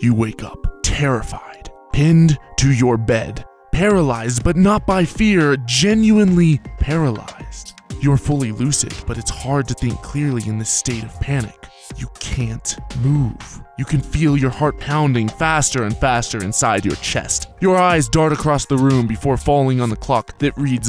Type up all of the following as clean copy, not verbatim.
You wake up, terrified, pinned to your bed, paralyzed but not by fear, genuinely paralyzed. You're fully lucid, but it's hard to think clearly in this state of panic. You can't move. You can feel your heart pounding faster and faster inside your chest. Your eyes dart across the room before falling on the clock that reads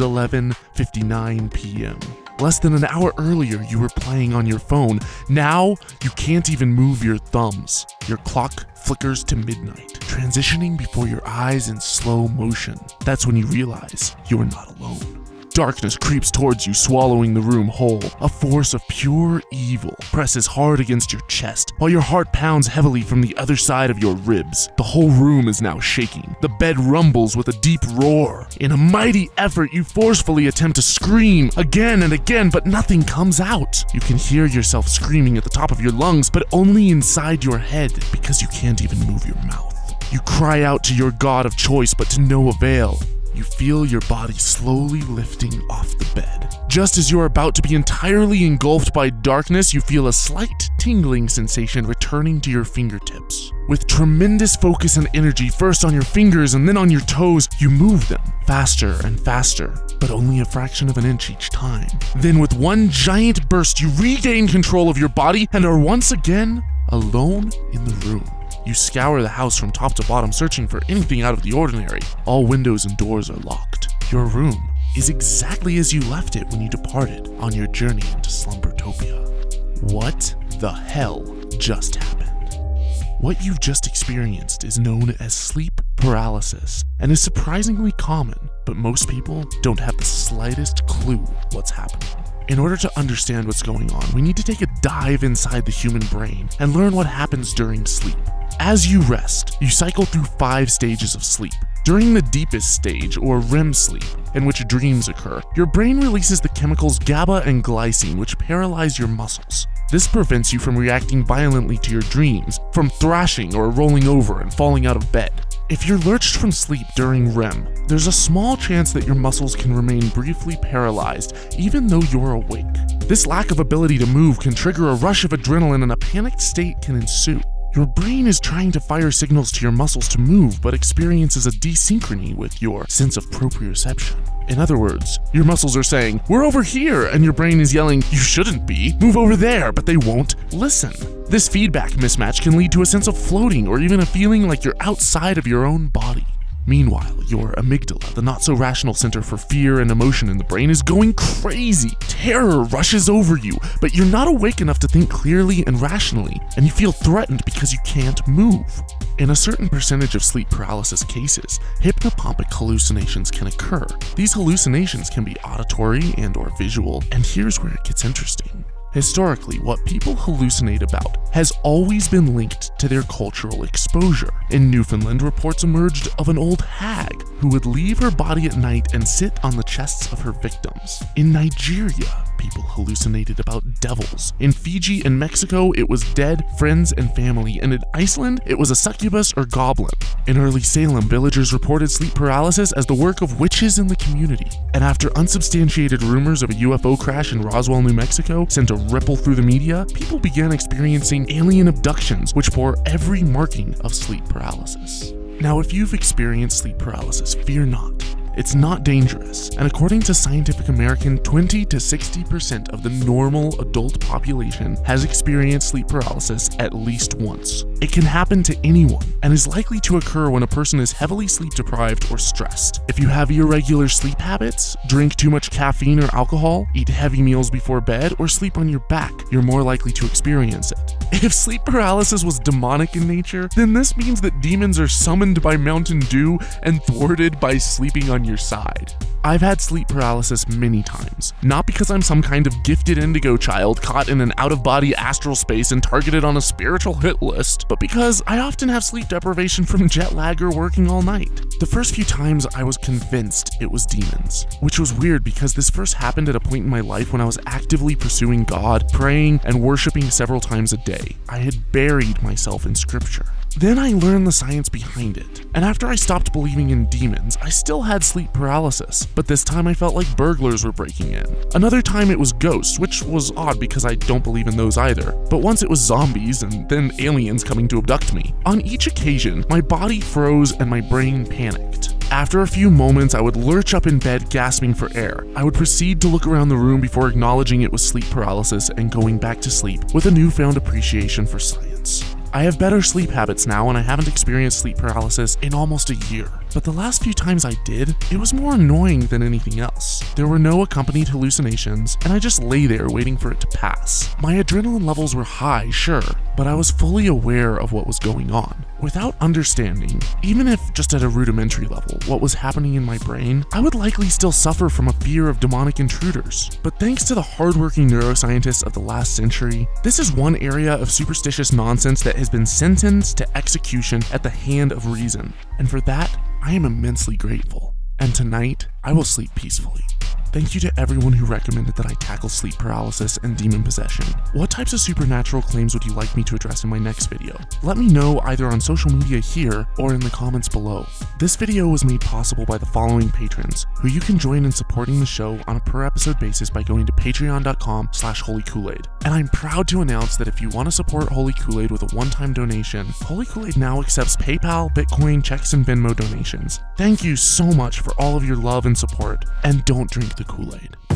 11:59 p.m. Less than an hour earlier, you were playing on your phone. Now, you can't even move your thumbs. Your clock flickers to midnight, transitioning before your eyes in slow motion. That's when you realize you're not alone. Darkness creeps towards you, swallowing the room whole. A force of pure evil presses hard against your chest, while your heart pounds heavily from the other side of your ribs. The whole room is now shaking. The bed rumbles with a deep roar. In a mighty effort, you forcefully attempt to scream again and again, but nothing comes out. You can hear yourself screaming at the top of your lungs, but only inside your head because you can't even move your mouth. You cry out to your god of choice, but to no avail. You feel your body slowly lifting off the bed. Just as you're about to be entirely engulfed by darkness, you feel a slight tingling sensation returning to your fingertips. With tremendous focus and energy, first on your fingers and then on your toes, you move them faster and faster, but only a fraction of an inch each time. Then with one giant burst, you regain control of your body and are once again alone in the room. You scour the house from top to bottom, searching for anything out of the ordinary. All windows and doors are locked. Your room is exactly as you left it when you departed on your journey into Slumbertopia. What the hell just happened? What you've just experienced is known as sleep paralysis and is surprisingly common, but most people don't have the slightest clue what's happening. In order to understand what's going on, we need to take a dive inside the human brain and learn what happens during sleep. As you rest, you cycle through 5 stages of sleep. During the deepest stage, or REM sleep, in which dreams occur, your brain releases the chemicals GABA and glycine, which paralyze your muscles. This prevents you from reacting violently to your dreams, from thrashing or rolling over and falling out of bed. If you're lurched from sleep during REM, there's a small chance that your muscles can remain briefly paralyzed, even though you're awake. This lack of ability to move can trigger a rush of adrenaline and a panicked state can ensue. Your brain is trying to fire signals to your muscles to move, but experiences a desynchrony with your sense of proprioception. In other words, your muscles are saying, "We're over here," and your brain is yelling, "You shouldn't be, move over there," but they won't listen. This feedback mismatch can lead to a sense of floating or even a feeling like you're outside of your own body. Meanwhile, your amygdala, the not-so-rational center for fear and emotion in the brain, is going crazy. Terror rushes over you, but you're not awake enough to think clearly and rationally, and you feel threatened because you can't move. In a certain percentage of sleep paralysis cases, hypnopompic hallucinations can occur. These hallucinations can be auditory and/or visual, and here's where it gets interesting. Historically, what people hallucinate about has always been linked to their cultural exposure. In Newfoundland, reports emerged of an old hag who would leave her body at night and sit on the chests of her victims. In Nigeria, people hallucinated about devils. In Fiji and Mexico, it was dead friends and family, and in Iceland, it was a succubus or goblin. In early Salem, villagers reported sleep paralysis as the work of witches in the community. And after unsubstantiated rumors of a UFO crash in Roswell, New Mexico sent a ripple through the media, people began experiencing alien abductions, which bore every marking of sleep paralysis. Now, if you've experienced sleep paralysis, fear not. It's not dangerous, and according to Scientific American, 20 to 60% of the normal adult population has experienced sleep paralysis at least once. It can happen to anyone, and is likely to occur when a person is heavily sleep deprived or stressed. If you have irregular sleep habits, drink too much caffeine or alcohol, eat heavy meals before bed, or sleep on your back, you're more likely to experience it. If sleep paralysis was demonic in nature, then this means that demons are summoned by Mountain Dew and thwarted by sleeping on your side. I've had sleep paralysis many times, not because I'm some kind of gifted indigo child caught in an out-of-body astral space and targeted on a spiritual hit list, but because I often have sleep deprivation from jet lag or working all night. The first few times I was convinced it was demons, which was weird because this first happened at a point in my life when I was actively pursuing God, praying, and worshiping several times a day. I had buried myself in scripture. Then I learned the science behind it, and after I stopped believing in demons, I still had sleep paralysis, but this time I felt like burglars were breaking in. Another time it was ghosts, which was odd because I don't believe in those either, but once it was zombies and then aliens coming to abduct me. On each occasion, my body froze and my brain panicked. After a few moments, I would lurch up in bed gasping for air. I would proceed to look around the room before acknowledging it was sleep paralysis and going back to sleep with a newfound appreciation for science. I have better sleep habits now and I haven't experienced sleep paralysis in almost a year. But the last few times I did, it was more annoying than anything else. There were no accompanied hallucinations, and I just lay there waiting for it to pass. My adrenaline levels were high, sure, but I was fully aware of what was going on. Without understanding, even if just at a rudimentary level, what was happening in my brain, I would likely still suffer from a fear of demonic intruders. But thanks to the hardworking neuroscientists of the last century, this is one area of superstitious nonsense that has been sentenced to execution at the hand of reason. And for that, I am immensely grateful. And tonight, I will sleep peacefully. Thank you to everyone who recommended that I tackle sleep paralysis and demon possession. What types of supernatural claims would you like me to address in my next video? Let me know either on social media here or in the comments below. This video was made possible by the following patrons, who you can join in supporting the show on a per episode basis by going to patreon.com/holykoolaid. And I'm proud to announce that if you want to support Holy Kool-Aid with a one-time donation, Holy Kool-Aid now accepts PayPal, Bitcoin, checks, and Venmo donations. Thank you so much for all of your love and support, and don't drink the Kool-Aid.